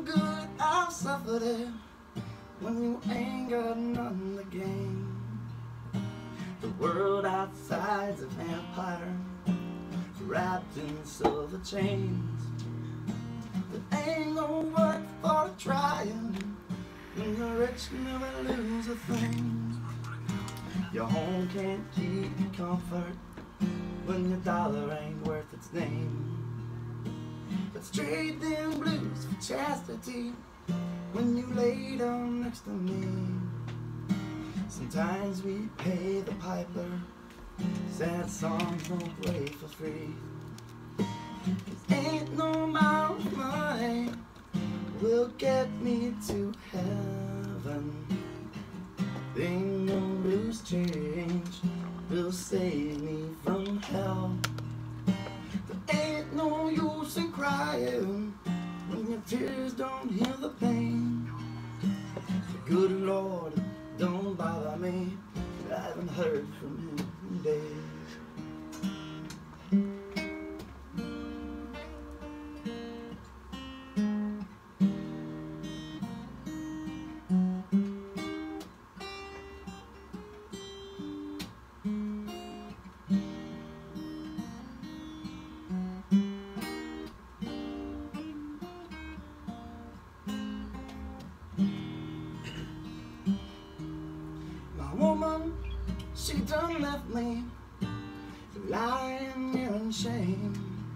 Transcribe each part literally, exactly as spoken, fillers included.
too good, I've suffered it. When you ain't got none to gain. The world outside's a vampire, wrapped in silver chains. There ain't no work for trying, when the rich never lose a thing. Your home can't keep you comfort, when your dollar ain't worth its name. Let's trade them blues for chastity, when you lay down next to me. Sometimes we pay the piper, sad songs don't play for free. 'Cause ain't no amount of money will get me to heaven. Ain't no loose change will save me from hell. There ain't no use in crying when your tears don't heal the pain. The good Lord don't bother me, I haven't heard from him in days. Woman, she done left me lying here in shame.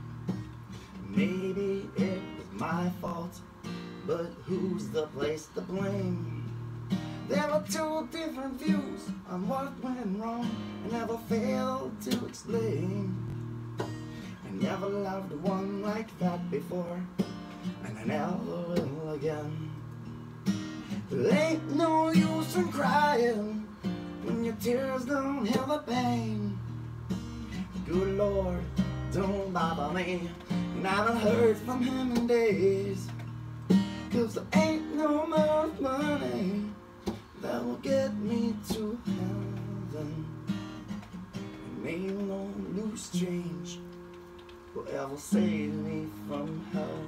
Maybe it was my fault, but who's the place to blame? There were two different views on what went wrong, and never failed to explain. I never loved one like that before, and I never will again. There ain't no use in crying when your tears don't heal the pain. Good Lord, don't bother me, and I haven't heard from him in days. 'Cause there ain't no amount of money that will get me to heaven. And ain't no loose change will ever save me from hell.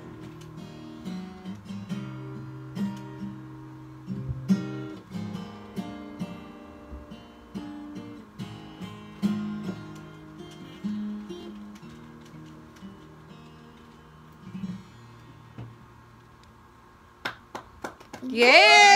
Yeah.